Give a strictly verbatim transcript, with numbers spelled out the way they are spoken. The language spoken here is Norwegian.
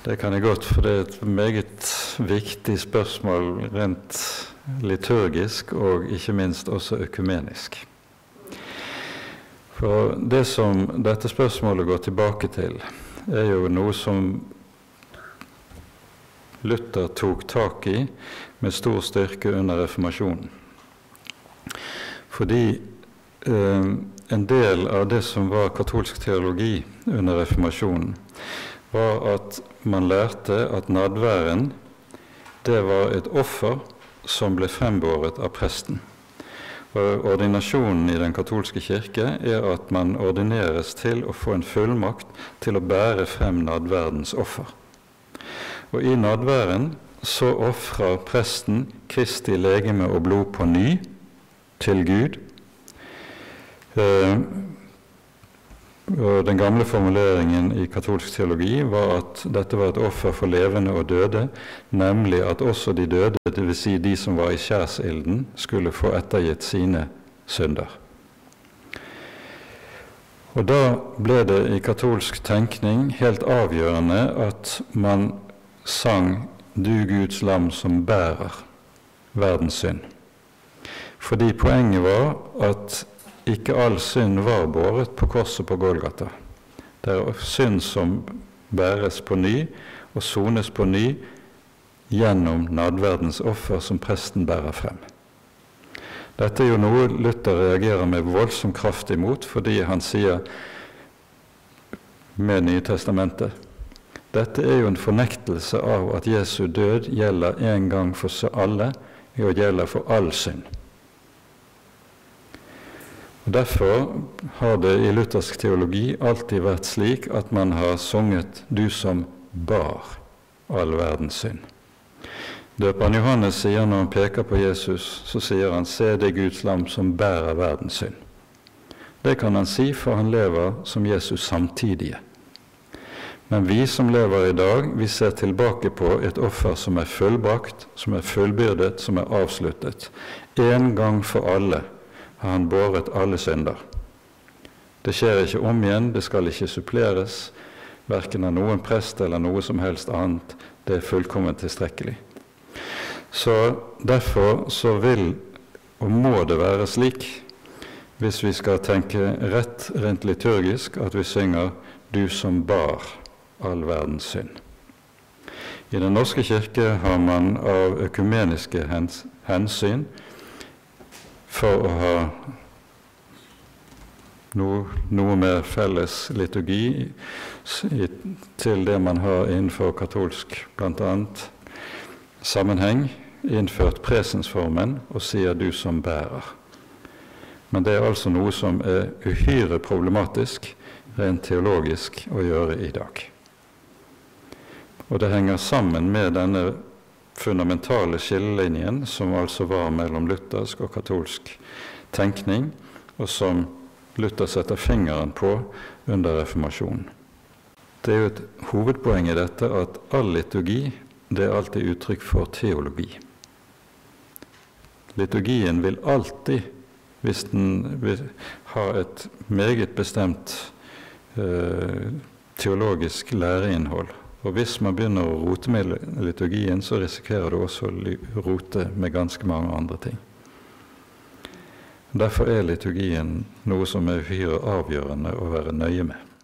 Det kan jeg godt, for det er et meget viktig spørsmål rent liturgisk og ikke minst også økumenisk. For det som dette spørsmålet går tilbake til, er jo noe som Luther tok tak i med stor styrke under reformasjonen. Fordi eh, en del av det som var katolsk teologi under reformasjonen, var at man lærte at nadværen, det var et offer som ble frembåret av presten. Og ordinasjonen i den katolske kirke er at man ordineres til å få en fullmakt til å bære frem nadverdens offer. Og i nadværen så offrer presten Kristi legeme og blod på ny til Gud. Eh, og den gamle formuleringen i katolsk teologi var at dette var et offer for levende og døde, nemlig at også de døde, det vil si de som var i skjærsilden, skulle få ettergitt sine synder. Og da ble det i katolsk tenkning helt avgjørende at man sang «Du Guds lam som bærer verdens synd». Fordi poenget var at ikke all synd var båret på korset på Golgata. Det er synd som bæres på ny og sones på ny gjennom nadverdens offer som presten bærer frem. Dette er jo noe Luther reagerer med voldsom kraft imot, fordi han sier med Nye Testamentet, dette er jo en fornektelse av at Jesu død gjelder en gang for alle, og gjelder for all synd. Og derfor har det i luthersk teologi alltid vært slik at man har sunget «Du som bar all verdens synd». Døperen Johannes sier når han peker på Jesus, så sier han «Se det Guds lam som bærer verdens synd». Det kan han si, for han lever som Jesus samtidige. Men vi som lever i dag, vi ser tilbake på et offer som er fullbrakt, som er fullbyrdet, som er avsluttet. En gang for alle har han båret alle synder. Det skjer ikke om igjen, det skal ikke suppleres, hverken av noen prest eller noe som helst annet. Det er fullkomment tilstrekkelig. Så derfor så vil og må det være slik, hvis vi skal tenke rett rent liturgisk, at vi synger «Du som bar all verdens synd». I den norske kirke har man av økumeniske hens, hensyn for å ha noe, noe mer felles liturgi i, til det man har innenfor katolsk blant annet sammenheng, innført presensformen og sier «du som bærer». Men det er altså noe som er uhyre problematisk, rent teologisk, å gjøre i dag. Og det henger sammen med denne fundamentale skillelinjen som altså var mellom luthersk og katolsk tenkning, og som Luther setter fingeren på under reformasjonen. Det er jo et hovedpoeng i dette at all liturgi, det er alltid uttrykk for teologi. Liturgien vil alltid, hvis den vil ha et meget bestemt eh, teologisk læreinnhold, og hvis man begynner å rote med liturgien, så risikerer du også å rote med ganske mange andre ting. Derfor er liturgien noe som er uhyre avgjørende å være nøye med.